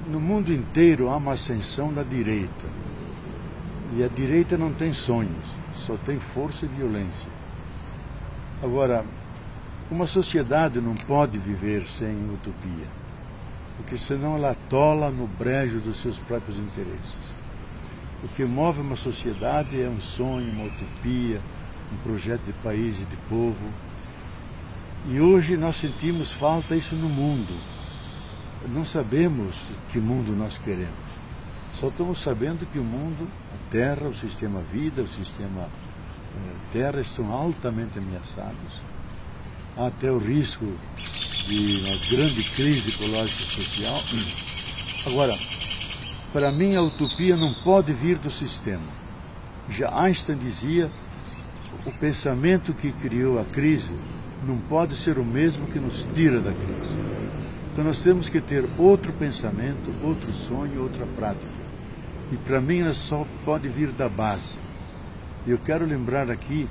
No mundo inteiro há uma ascensão da direita. E a direita não tem sonhos, só tem força e violência. Agora, uma sociedade não pode viver sem utopia, porque senão ela atola no brejo dos seus próprios interesses. O que move uma sociedade é um sonho, uma utopia, um projeto de país e de povo. E hoje nós sentimos falta disso no mundo. Não sabemos que mundo nós queremos. Só estamos sabendo que o mundo, a Terra, o sistema vida, o sistema Terra estão altamente ameaçados. Há até o risco de uma grande crise ecológica e social. Agora, para mim a utopia não pode vir do sistema. Já Einstein dizia, o pensamento que criou a crise não pode ser o mesmo que nos tira da crise. Então nós temos que ter outro pensamento, outro sonho, outra prática. E para mim ela só pode vir da base. Eu quero lembrar aqui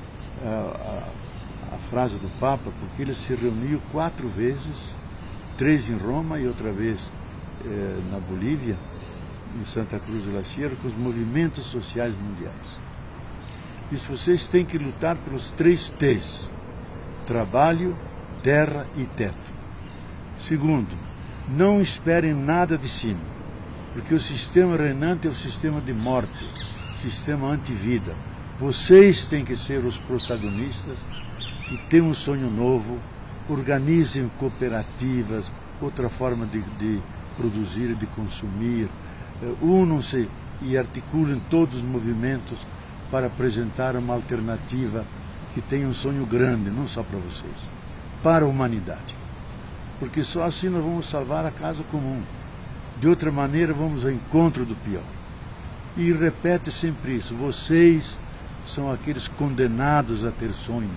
a frase do Papa, porque ele se reuniu 4 vezes, 3 em Roma e outra vez na Bolívia, em Santa Cruz de la Sierra, com os movimentos sociais mundiais. Disse, vocês têm que lutar pelos 3 T's: trabalho, terra e teto. Segundo, não esperem nada de cima, porque o sistema reinante é o sistema de morte, sistema antivida. Vocês têm que ser os protagonistas, que têm um sonho novo, organizem cooperativas, outra forma de produzir e de consumir, unam-se e articulem todos os movimentos para apresentar uma alternativa que tenha um sonho grande, não só para vocês, para a humanidade. Porque só assim nós vamos salvar a casa comum. De outra maneira, vamos ao encontro do pior. E repete sempre isso, vocês são aqueles condenados a ter sonhos.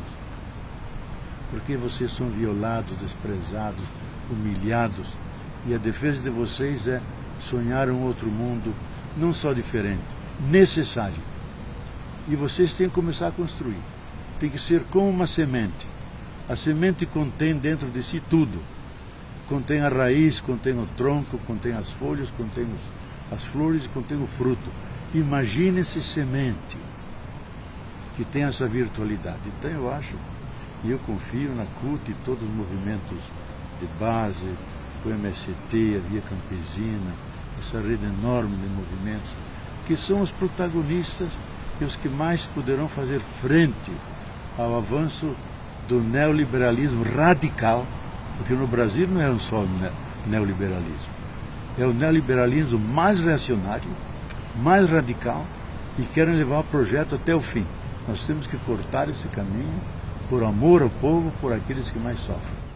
Porque vocês são violados, desprezados, humilhados. E a defesa de vocês é sonhar um outro mundo, não só diferente, necessário. E vocês têm que começar a construir. Tem que ser como uma semente. A semente contém dentro de si tudo. Contém a raiz, contém o tronco, contém as folhas, contém as flores e contém o fruto. Imagine-se semente que tem essa virtualidade. Então eu acho, e eu confio na CUT e todos os movimentos de base, o MST, a Via Campesina, essa rede enorme de movimentos, que são os protagonistas e os que mais poderão fazer frente ao avanço do neoliberalismo radical, porque no Brasil não é só neoliberalismo, é o neoliberalismo mais reacionário, mais radical, e querem levar o projeto até o fim. Nós temos que cortar esse caminho por amor ao povo, por aqueles que mais sofrem.